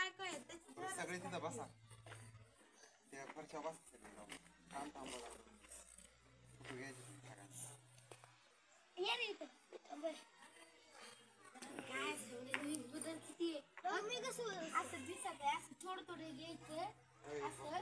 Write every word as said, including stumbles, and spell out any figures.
सगळे तिथं बसा त्या फरशा बसा सगळे जाऊन थांब थांब बघा फोटो घ्यायचे सगळ्यांचा ये रे इथं बस काय बदल किती आहे मी कसं असं दिसत आहे असं थोडं थोडं घ्यायचं असं